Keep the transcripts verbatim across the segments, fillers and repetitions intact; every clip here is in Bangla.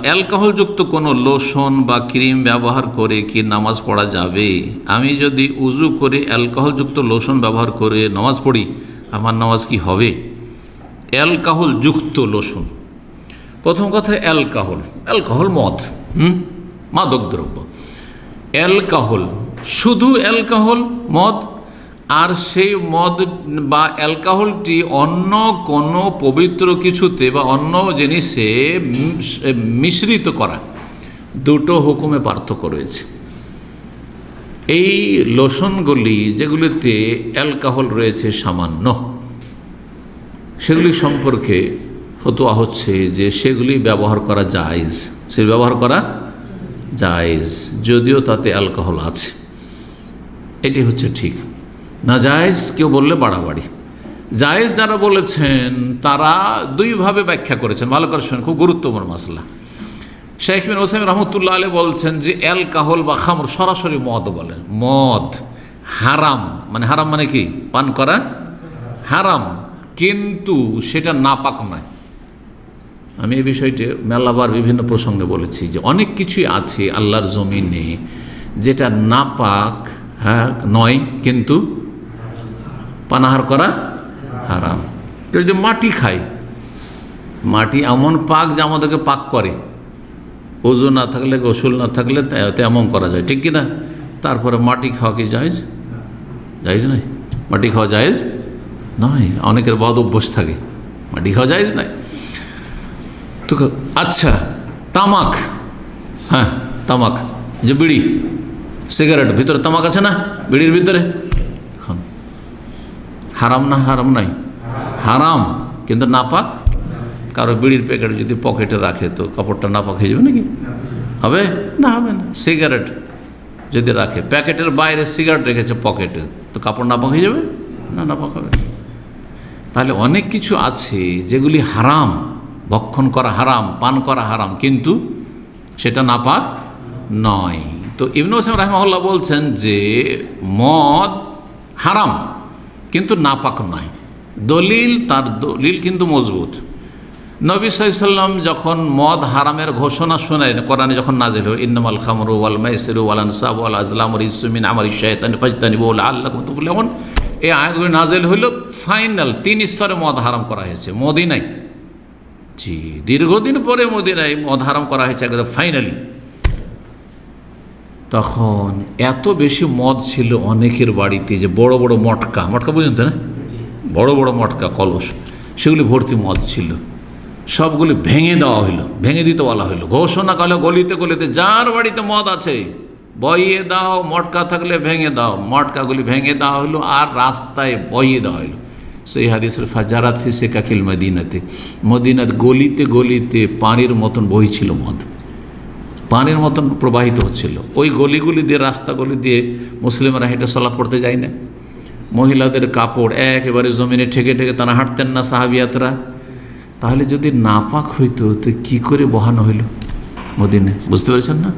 অ্যালকোহলযুক্ত কোনো লোশন বা ক্রিম ব্যবহার করে কি নামাজ পড়া যাবে? আমি যদি উজু করে অ্যালকোহলযুক্ত লোশন ব্যবহার করে নামাজ পড়ি, আমার নামাজ কি হবে? অ্যালকোহলযুক্ত লোশন, প্রথম কথা অ্যালকোহল, অ্যালকোহল মদ, হুম মাদক দ্রব্য। অ্যালকোহল শুধু অ্যালকোহল মদ, আর সেই মদ বা অ্যালকোহলটি অন্য কোনো পবিত্র কিছুতে বা অন্য জিনিসে মিশ্রিত করা, দুটো হুকুমে পার্থক্য রয়েছে। এই লোশনগুলি যেগুলিতে অ্যালকোহল রয়েছে সামান্য, সেগুলি সম্পর্কে ফতোয়া হচ্ছে যে সেগুলি ব্যবহার করা জায়েজ, সে ব্যবহার করা জায়েজ যদিও তাতে অ্যালকোহল আছে, এটি হচ্ছে ঠিক। না জায়েজ কেউ বললে বাড়াবাড়ি। জায়েজ যারা বলেছেন তারা দুইভাবে ব্যাখ্যা করেছেন, ভালো করে শুনেন, খুব গুরুত্বপূর্ণ মাসলা। শেখ বিন ওসাইমিন রহমতুল্লাহ আলাইহি বলছেন যে অ্যালকোহল বা খামর সরাসরি মদ বলেন, মদ হারাম, মানে হারাম মানে কি পান করা হারাম, কিন্তু সেটা নাপাক নয়। আমি এই বিষয়টি মেলাবার বিভিন্ন প্রসঙ্গে বলেছি যে অনেক কিছুই আছে আল্লাহর জমিনে যেটা নাপাক হ্যাঁ নয়, কিন্তু পানাহার করা হারাম। কেউ যে মাটি খায়, মাটি এমন পাক যে আমাদেরকে পাক করে, ওযু না থাকলে গোসল না থাকলে তেমন করা যায়, ঠিক কিনা? তারপরে মাটি খাওয়া কি জায়েজ? জায়েজ নয়, মাটি খাওয়া জায়েজ নয়। অনেকের বদ অভ্যাস থাকে, মাটি খাওয়া জায়েজ নয়। তো আচ্ছা, তামাক, হ্যাঁ তামাক, যে বিড়ি সিগারেট, ভিতরে তামাক আছে না বিড়ির ভিতরে, এখন হারাম না হারাম নাই? হারাম, কিন্তু নাপাক। কারো বিড়ির প্যাকেট যদি পকেটে রাখে তো কাপড়টা নাপাক হয়ে যাবে নাকি? হবে না? হবে না। সিগারেট যদি রাখে প্যাকেটের বাইরে, সিগারেট রেখেছে পকেটে, তো কাপড় নাপাক হয়ে যাবে না? নাপাক হবে। তাহলে অনেক কিছু আছে যেগুলি হারাম, ভক্ষণ করা হারাম, পান করা হারাম, কিন্তু সেটা নাপাক নয়। তো ইবনে ওসাইমিন রাহিমাহুল্লাহ বলছেন যে মদ হারাম কিন্তু নাপাক নয়। দলিল, তার দলিল কিন্তু মজবুত। নবী সাল্লাল্লাহু আলাইহি ওয়াসাল্লাম যখন মদ হারামের ঘোষণা শোনেন, কোরআনে যখন নাজিল হল, ইন্নামাল খামরু ওয়াল মাইসিরু ওয়াল আনসাবু ওয়াল আজলামু রিজসুম মিন আমালিশ শাইতানি ফাজতানিবুহু লাআল্লাকুম তুফলিহুন, এই আয়াতগুলি নাজিল হইল ফাইনাল তিন স্তরে মদ হারাম করা হয়েছে মদিনায়। জি, দীর্ঘদিন পরে মদিনায় মদ হারাম করা হয়েছে একদম ফাইনালি। তখন এত বেশি মদ ছিল অনেকের বাড়িতে যে বড় বড় মটকা, মটকা বুঝেন তো না, বড় বড় মটকা কলস, সেগুলি ভর্তি মদ ছিল, সবগুলি ভেঙে দেওয়া হইলো, ভেঙে দিতে বলা হইলো। ঘোষণা করলো গলিতে গলিতে যার বাড়িতে মদ আছে বইয়ে দাও, মটকা থাকলে ভেঙে দাও। মটকাগুলি ভেঙে দেওয়া হইলো আর রাস্তায় বইয়ে দেওয়া হইলো। সেই হাদিসের ফাজারাত ফি সিকাকিল মদিনাতে, মদিনার গলিতে গলিতে পানির মতন বইছিল মদ, পানির মতন প্রবাহিত হচ্ছিল। ওই গলিগুলি দিয়ে, রাস্তাগুলি দিয়ে মুসলিমরা হেঁটে সালাত পড়তে যায় না। মহিলাদের কাপড় একেবারে জমিনে ঠেকে ঠেকে তারা হাঁটতেন না সাহাবিয়াতরা। তাহলে যদি নাপাক হইতো তো কী করে বহানো হইল মদিনে? বুঝতে পেরেছেন না?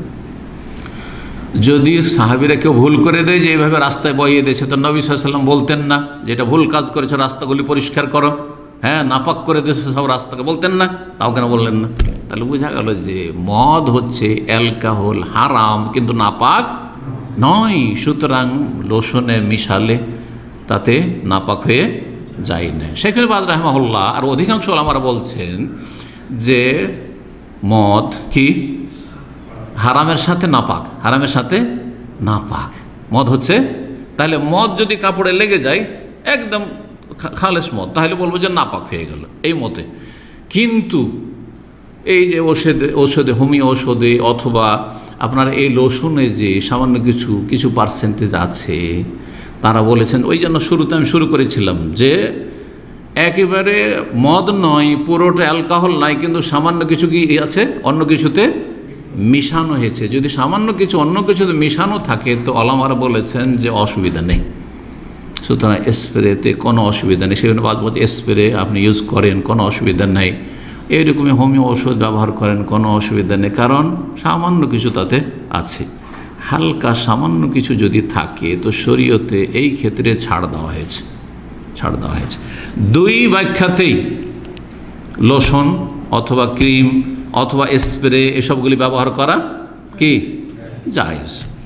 যদি সাহাবিরা কেউ ভুল করে দেয় যে এইভাবে রাস্তায় বইয়ে দিয়েছে, তো নবী সাল্লাল্লাহু আলাইহি ওয়াসাল্লাম বলতেন না যে এটা ভুল কাজ করেছে, রাস্তাগুলি পরিষ্কার করো, হ্যাঁ নাপাক করে দিয়েছে সব রাস্তাকে, বলতেন না? তাও কেন বললেন না? তাহলে বোঝা গেল যে মদ হচ্ছে অ্যালকোহল হারাম কিন্তু নাপাক নয়। সুতরাং লোশনে মিশালে তাতে নাপাক হয়ে যায় না। শেখ বাজ রাহিমাহুল্লাহ আর অধিকাংশ ওলামারা বলছেন যে মদ কি হারামের সাথে নাপাক, হারামের সাথে নাপাক মদ হচ্ছে। তাহলে মদ যদি কাপড়ে লেগে যায় একদম খালেস মদ, তাহলে বলবো যে নাপাক হয়ে গেল এই মতে। কিন্তু এই যে ওষুধে ওষুধে হোমিও ওষুধে অথবা আপনার এই লোশনে যে সামান্য কিছু কিছু পার্সেন্টেজ আছে, তারা বলেছেন, ওই জন্য শুরুতে আমি শুরু করেছিলাম যে একেবারে মদ নয়, পুরোটা অ্যালকোহল নাই, কিন্তু সামান্য কিছু কি আছে অন্য কিছুতে মিশানো হয়েছে। যদি সামান্য কিছু অন্য কিছুতে মিশানো থাকে তো ওলামারা বলেছেন যে অসুবিধা নেই। সুতরাং স্প্রেতে কোনো অসুবিধা নেই। সেখানে বাদ বলছে স্প্রে আপনি ইউজ করেন কোনো অসুবিধা নেই, এইরকমই হোমিও ওষুধ ব্যবহার করেন কোনো অসুবিধা নেই, কারণ সামান্য কিছু তাতে আছে। হালকা সামান্য কিছু যদি থাকে তো শরীয়তে এই ক্ষেত্রে ছাড় দেওয়া হয়েছে, ছাড় দেওয়া হয়েছে। দুই ব্যাখ্যাতেই লোশন অথবা ক্রিম অথবা স্প্রে এসবগুলি ব্যবহার করা কি জায়েজ।